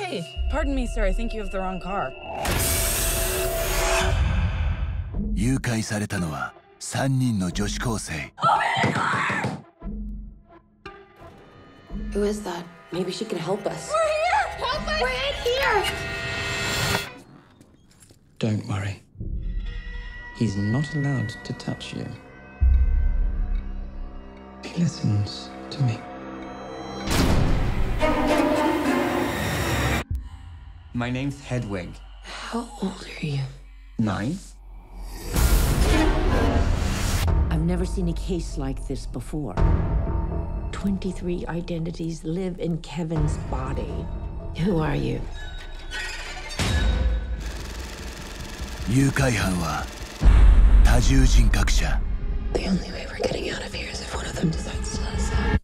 Hey, pardon me, sir. I think you have the wrong car. 誘拐されたのは3人の女子高生。 Who is that? Maybe she can help us. We're here! Help us! We're in here! Don't worry. He's not allowed to touch you. He listens to me. My name's Hedwig. How old are you? 9. I've never seen a case like this before. 23 identities live in Kevin's body. Who are you? 誘拐犯は多重人格者。 The only way we're getting out of here is if one of them decides to let us out.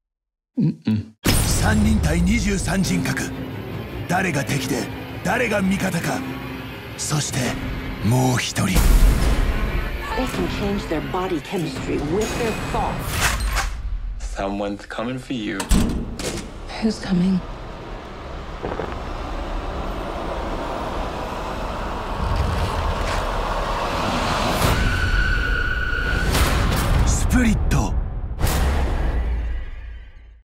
3人対23人格。誰が敵で誰が味方か。そしてもう一人。 They can change their body chemistry with their thoughts. Someone's coming for you. Who's coming?